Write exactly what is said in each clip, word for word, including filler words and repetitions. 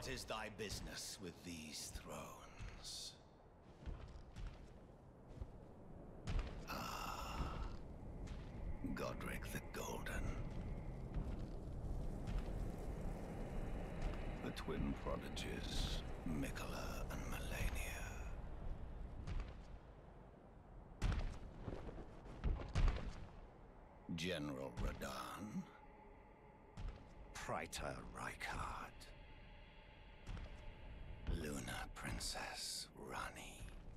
What is thy business with these thrones? Ah, Godric the Golden. The twin prodigies, Miquella and Malenia. General Radahn. Praetor Rykard. Luna Princess Rani.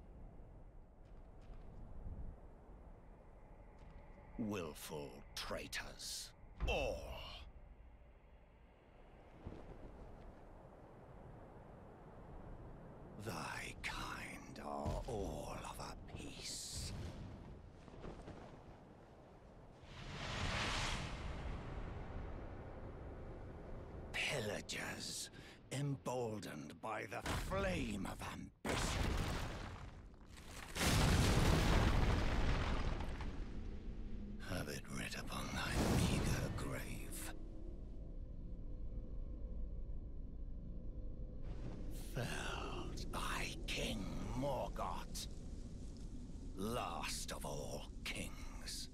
Willful traitors, all. Thy kind are all of a piece. Pillagers, emboldened by the flame of ambition. Have it writ upon thy meager grave. Felled by King Morgott, last of all kings.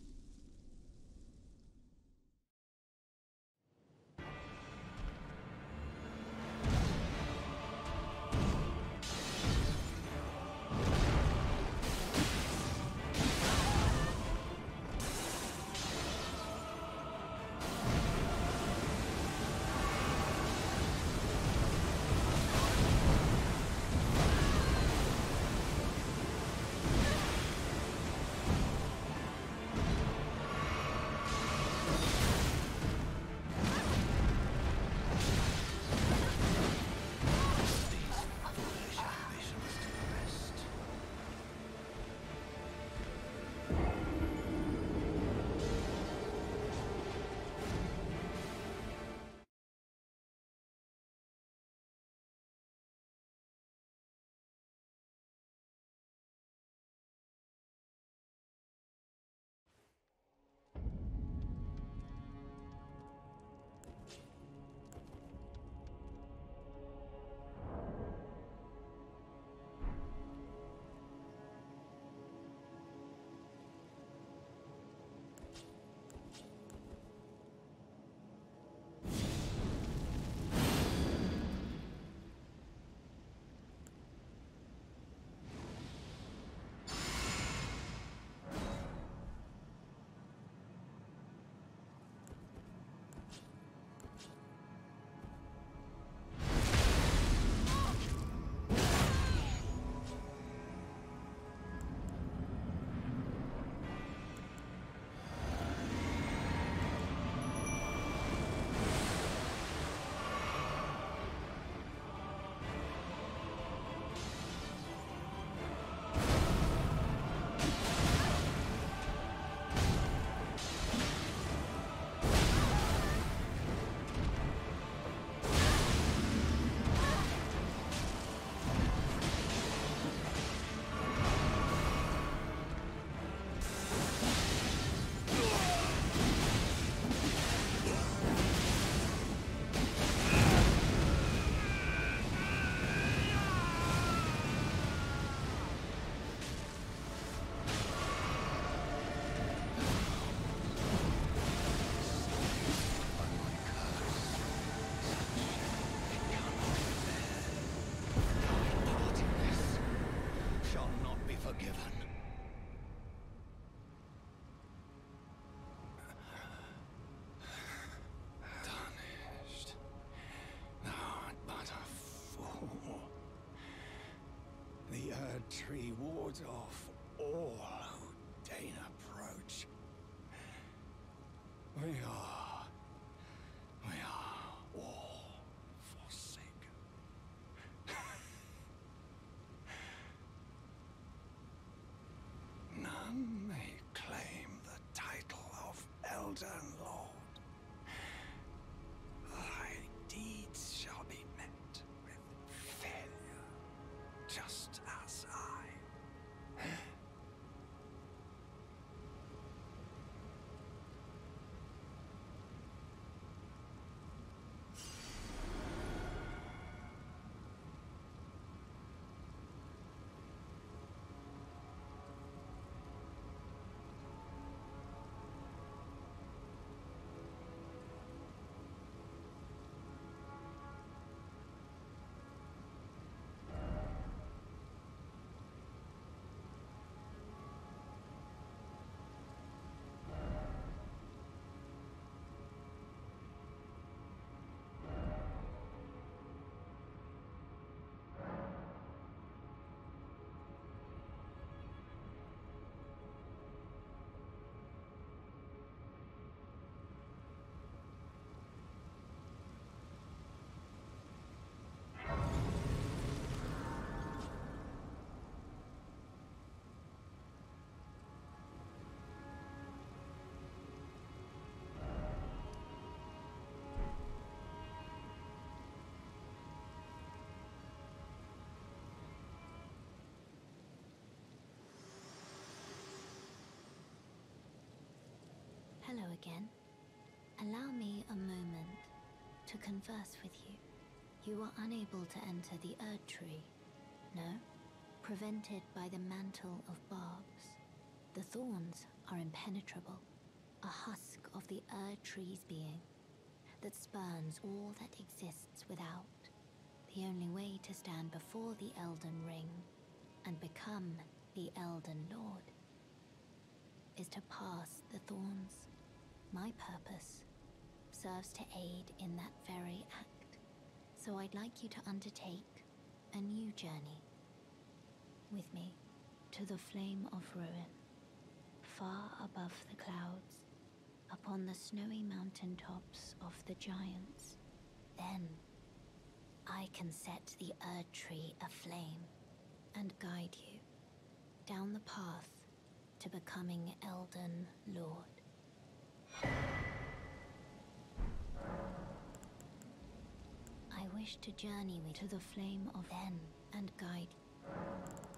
Tree wards off all who deign approach. We are, we are all forsaken. None may claim the title of Elden Lord. Thy deeds shall be met with failure, just as I. again. Allow me a moment to converse with you. You are unable to enter the Erd Tree, no? Prevented by the mantle of barbs. The thorns are impenetrable, a husk of the Erd Tree's being that spurns all that exists without. The only way to stand before the Elden Ring and become the Elden Lord is to pass the thorns. My purpose serves to aid in that very act, so I'd like you to undertake a new journey with me to the Flame of Ruin, far above the clouds, upon the snowy mountain tops of the giants. Then I can set the Erd Tree aflame and guide you down the path to becoming Elden Lord. I wish to journey with to the Flame of Then and guide you.